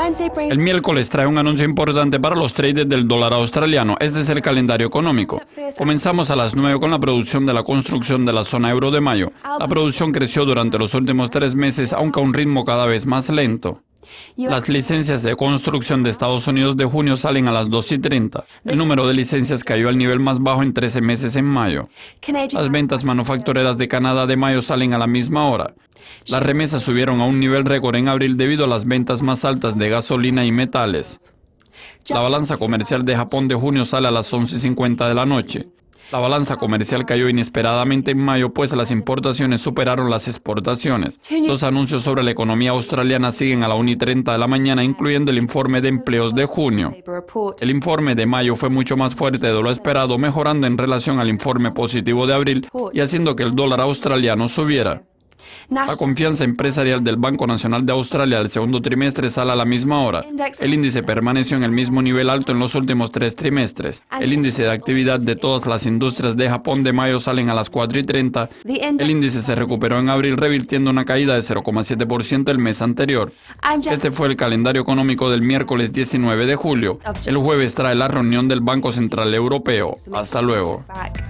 El miércoles trae un anuncio importante para los traders del dólar australiano. Este es el calendario económico. Comenzamos a las 9 con la producción de la construcción de la zona euro de mayo. La producción creció durante los últimos 3 meses, aunque a un ritmo cada vez más lento. Las licencias de construcción de Estados Unidos de junio salen a las 2:30. El número de licencias cayó al nivel más bajo en 13 meses en mayo. Las ventas manufactureras de Canadá de mayo salen a la misma hora. Las remesas subieron a un nivel récord en abril debido a las ventas más altas de gasolina y metales. La balanza comercial de Japón de junio sale a las 11:50 de la noche. La balanza comercial cayó inesperadamente en mayo, pues las importaciones superaron las exportaciones. Los anuncios sobre la economía australiana siguen a la 1:30 de la mañana, incluyendo el informe de empleos de junio. El informe de mayo fue mucho más fuerte de lo esperado, mejorando en relación al informe positivo de abril y haciendo que el dólar australiano subiera. La confianza empresarial del Banco Nacional de Australia del segundo trimestre sale a la misma hora. El índice permaneció en el mismo nivel alto en los últimos 3 trimestres. El índice de actividad de todas las industrias de Japón de mayo salen a las 4:30. El índice se recuperó en abril, revirtiendo una caída de 0,7% el mes anterior. Este fue el calendario económico del miércoles 19 de julio. El jueves trae la reunión del Banco Central Europeo. Hasta luego.